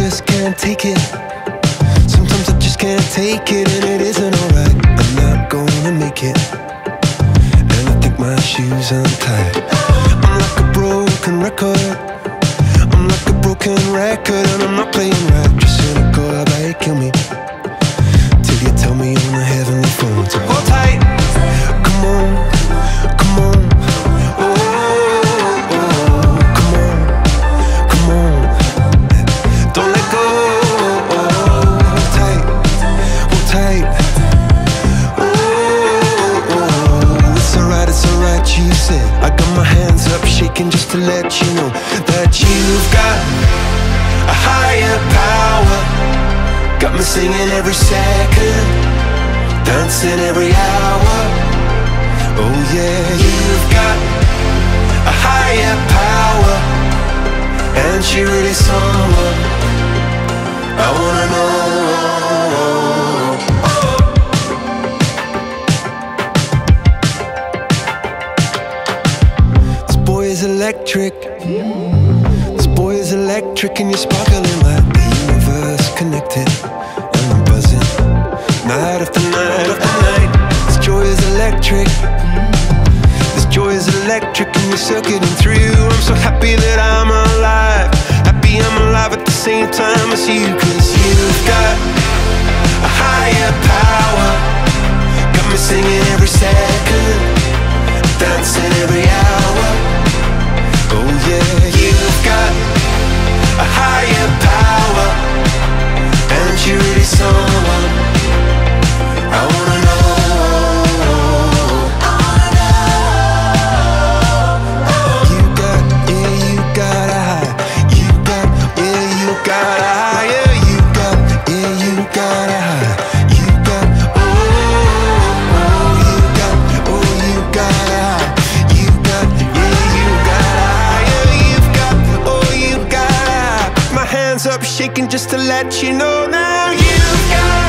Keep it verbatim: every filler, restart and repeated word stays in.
just can't take it. Sometimes I just can't take it, and it isn't alright. I'm not gonna make it, and I think my shoes untied. I'm like a broken record. I'm like a broken record, and I'm not playing right. Just cynical, how about you kill me till you tell me on the heavenly phone to hold tight. Come on, come on. Oh, oh, oh, come on, come on. Don't let go. Oh, hold tight, hold tight. Oh, oh, it's alright, it's alright, you said. I got my hands up shaking just to let you know that you've got a higher power. Got me singing every second, dancing every hour. Oh yeah, you've got a higher power, and she really someone I wanna know. This boy is electric. This boy is electric, and you're sparkling like the universe connected. And I'm buzzing night after night after night. This joy is electric. This joy is electric, and you're circuiting through. I'm so happy that I'm alive. Happy I'm alive at the same time as you. Cause you've got a higher power. Got me singing every second, dancing every hour. Oh yeah, you've got a higher power, and you're really someone I wanna know. I wanna know. You got, yeah, you got a high. You got, yeah, you got a high. Yeah, you got, yeah, you got a high. You got, oh, oh, you got, oh, you got a high. You got, yeah, you got a high. Yeah, you've got, oh, you got a high. My hands up shaking just to let you know now you've got